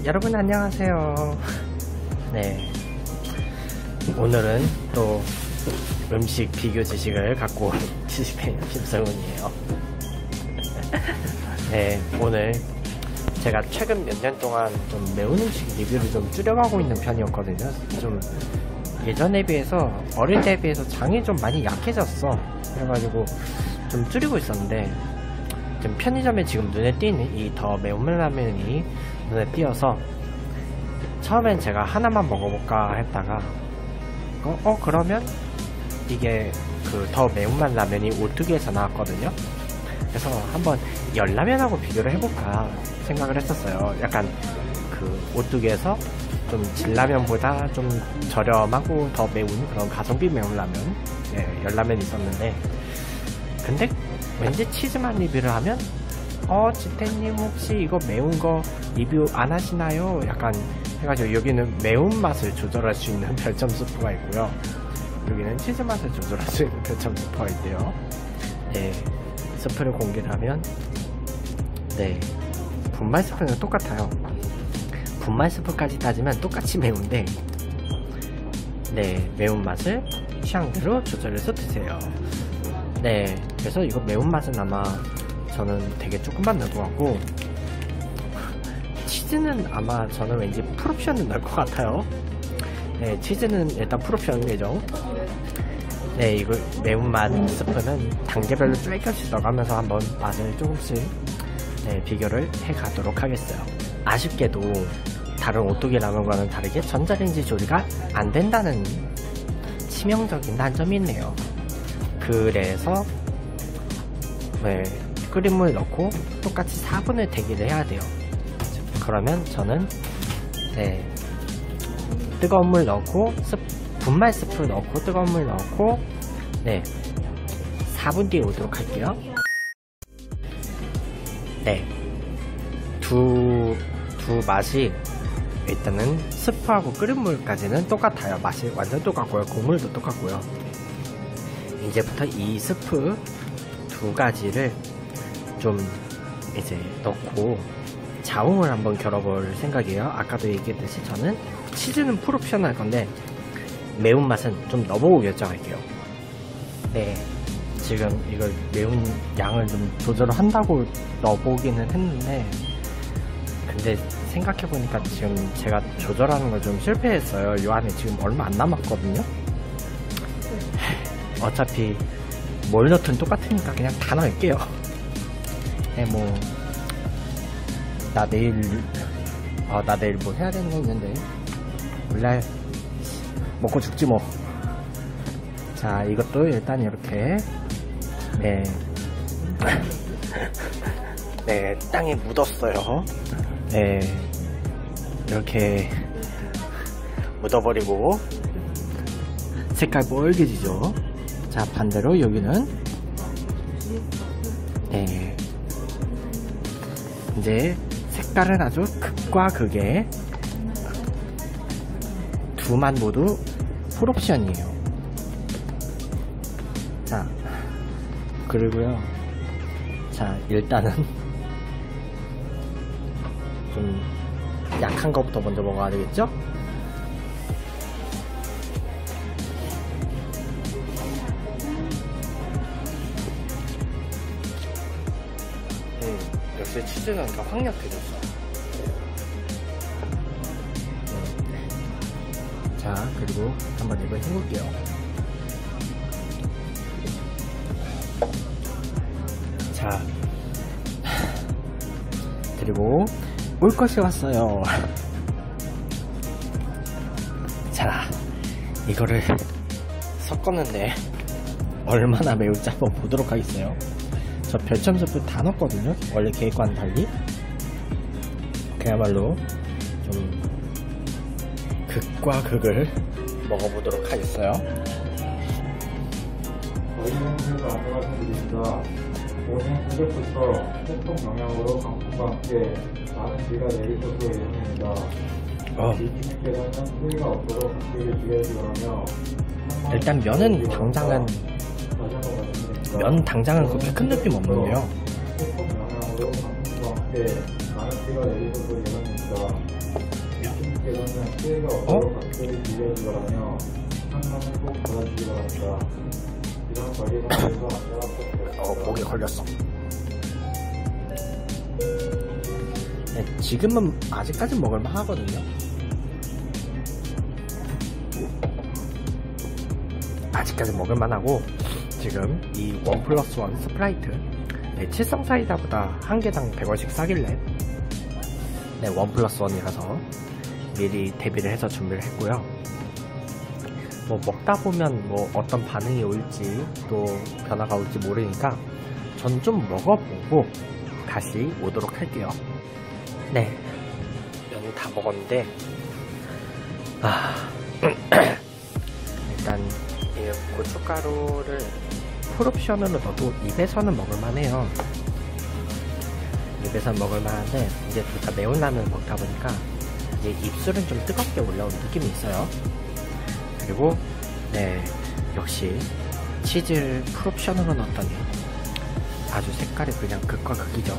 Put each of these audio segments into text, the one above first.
여러분 안녕하세요. 네, 오늘은 또 음식 비교 지식을 갖고 온 지식팬 김성훈이에요. 네, 오늘 제가 최근 몇 년 동안 좀 매운 음식 리뷰를 좀 줄여가고 있는 편이었거든요. 좀 예전에 비해서, 어릴 때에 비해서 장이 좀 많이 약해졌어. 그래가지고 좀 줄이고 있었는데, 좀 편의점에 지금 눈에 띄는 이 더 매운맛 라면이 눈에 띄어서 처음엔 제가 하나만 먹어볼까 했다가 그러면 이게 그 더 매운맛 라면이 오뚜기에서 나왔거든요. 그래서 한번 열라면하고 비교를 해볼까 생각을 했었어요. 약간 그 오뚜기에서 좀 진라면보다 좀 저렴하고 더 매운 그런 가성비 매운 라면, 네, 열라면이 있었는데, 근데 왠지 치즈만 리뷰를 하면 지태님 혹시 이거 매운 거 리뷰 안 하시나요? 약간 해가지고, 여기는 매운맛을 조절할 수 있는 별점 스프가 있고요, 여기는 치즈 맛을 조절할 수 있는 별점 스프가 있대요. 네, 스프를 공개를 하면, 네, 분말 스프는 똑같아요. 분말 스프까지 따지면 똑같이 매운데, 네, 매운맛을 취향대로 조절해서 드세요. 네, 그래서 이거 매운맛은 아마 저는 되게 조금만 넣을 것 같고, 치즈는 아마 저는 왠지 풀옵션을 넣을 것 같아요. 네, 치즈는 일단 풀옵션 예정. 네, 이거 매운맛 스프는 단계별로 조금씩 넣어가면서 한번 맛을 조금씩, 네, 비교를 해가도록 하겠어요. 아쉽게도 다른 오뚜기 라면과는 다르게 전자레인지 조리가 안 된다는 치명적인 단점이 있네요. 그래서 네, 끓인 물 넣고 똑같이 4분을 대기를 해야 돼요. 그러면 저는, 네, 뜨거운 물 넣고 분말 스프 넣고 뜨거운 물 넣고, 네, 4분 뒤에 오도록 할게요. 네, 두 맛이 일단은 스프하고 끓인 물까지는 똑같아요. 맛이 완전 똑같고요, 국물도 똑같고요. 이제부터 이 스프 두 가지를 좀 이제 넣고 자웅을 한번 겨뤄볼 생각이에요. 아까도 얘기했듯이 저는 치즈는 풀옵션 할 건데 매운맛은 좀 넣어보고 결정할게요. 네, 지금 이걸 매운 양을 좀 조절을 한다고 넣어보기는 했는데, 근데 생각해보니까 지금 제가 조절하는 걸 좀 실패했어요. 이 안에 지금 얼마 안 남았거든요. 어차피 뭘 넣든 똑같으니까 그냥 다 넣을게요. 네, 뭐 나 내일 뭐 해야 되는 거 있는데 몰라, 먹고 죽지 뭐. 자, 이것도 일단 이렇게, 네, 네, 땅에 묻었어요. 네, 이렇게 묻어버리고 색깔 빨개지죠. 자, 반대로 여기는, 네, 이제 색깔은 아주 극과 극의 두 맛 모두 풀옵션이에요. 자, 그리고요, 자, 일단은 좀 약한 것부터 먼저 먹어야 되겠죠? 역시 치즈는 더 확 약해졌어. 자, 그리고 한번 이걸 해볼게요. 자, 그리고 올 것이 왔어요. 자, 이거를 섞었는데 얼마나 매울지 한번 보도록 하겠어요. 저 별점 스프 다 넣었거든요. 원래 계획과는 달리. 그야말로 좀 극과 극을 먹어보도록 하겠어요. 저희는 그래서 앞에 말씀드립니다. 오늘 새벽부터 태풍 영향으로 강풍과 함께 많은 비가 내릴 것으로 예상됩니다. 비님께서는 소리가 없도록 각별히 주의하시 바라며, 일단 면은 당장은 그렇게 큰 느낌 없는데요. 태풍 영향으로 강풍과 함께 많은 비가 내릴 것으로 예상됩니다. 교수님께서는 피해가 없도록 각별히 주의하기 바라며 상담을 꼭 받아주기 바랍니다. 이런 관리 상태에서 안전한 꼭 목에 걸렸어. 네, 지금은 아직까지 먹을만 하거든요. 아직까지 먹을만 하고, 지금 이 1+1 스프라이트, 네, 칠성 사이다보다 한 개당 100원씩 싸길래, 네, 1+1이라서 미리 대비를 해서 준비를 했고요. 뭐 먹다 보면 뭐 어떤 반응이 올지 또 변화가 올지 모르니까 전 좀 먹어보고 다시 오도록 할게요. 네, 면을 다 먹었는데 일단 이 고춧가루를 풀옵션으로 넣어도 입에서는 먹을만해요. 입에서는 먹을만한데 이제 둘 다 매운 라면을 먹다 보니까 이제 입술은 좀 뜨겁게 올라온 느낌이 있어요. 그리고 네, 역시 치즈를 풀옵션으로 넣었더니 아주 색깔이 그냥 극과 극이죠.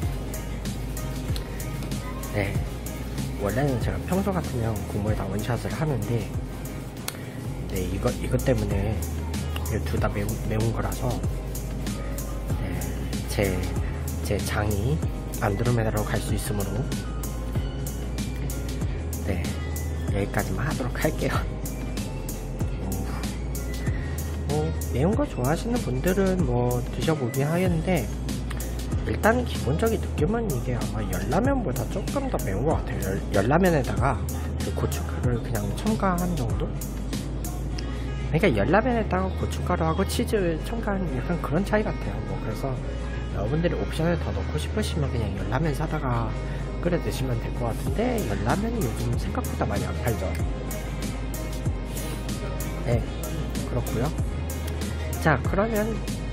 네, 원래는 제가 평소 같으면 국물에다 원샷을 하는데 네, 이것 때문에 둘 다 매운 거라서 네, 제 장이 안드로메다로 갈 수 있으므로 네, 여기까지만 하도록 할게요. 매운 거 좋아하시는 분들은 뭐 드셔보긴 하겠는데 일단 기본적인 느낌은 이게 아마 열라면보다 조금 더 매운 것 같아요. 열라면에다가 그 고춧가루를 그냥 첨가한 정도? 그러니까 열라면에다가 고춧가루하고 치즈 첨가한 약간 그런 차이 같아요. 뭐 그래서 여러분들이 옵션을 더 넣고 싶으시면 그냥 열라면 사다가 끓여 드시면 될 것 같은데 열라면이 요즘 생각보다 많이 안 팔죠. 네, 그렇고요. 자, 그러면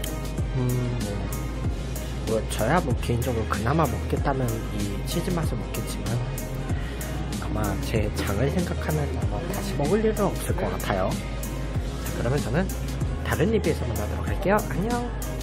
뭐 저야 뭐 개인적으로 그나마 먹겠다면 이 치즈 맛을 먹겠지만 아마 제 장을 생각하면 아마 다시 먹을 일은 없을 것 같아요. 자, 그러면 저는 다른 리뷰에서 만나도록 할게요. 안녕.